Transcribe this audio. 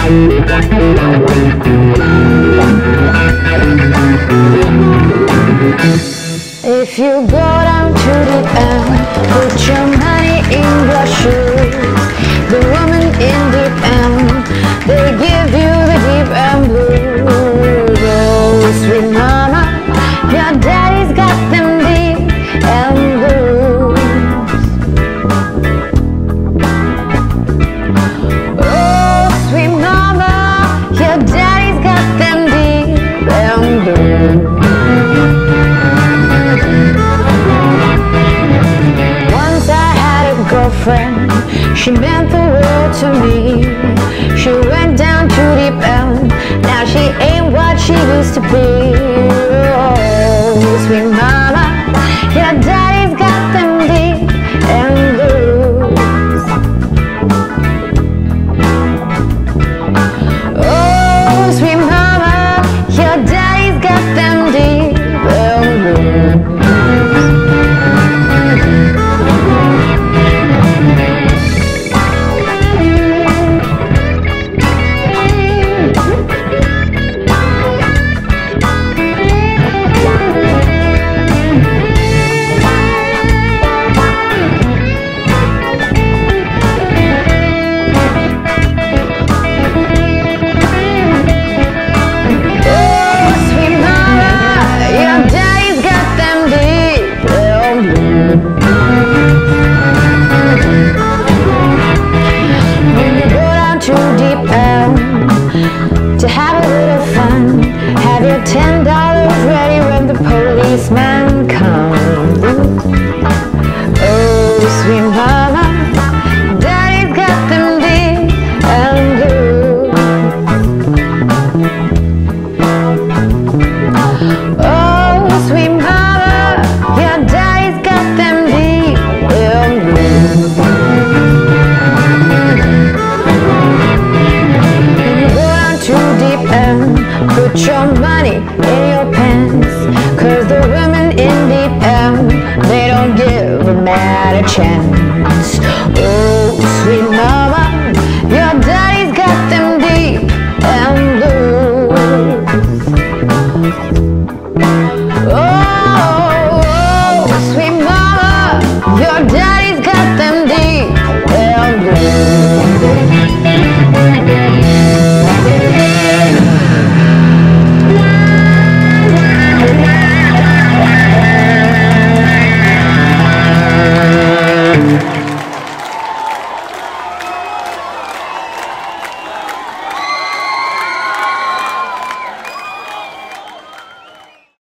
If you go down to the end, put your money in your shoes. The woman in the end, they give you the deep and blues. Oh, sweet mama, your daddy's got them deep and blues. Oh, sweet mama, your daddy's got them deep and blues. Girlfriend, she meant the world to me. She went down to deep end. Now she ain't what she used to be.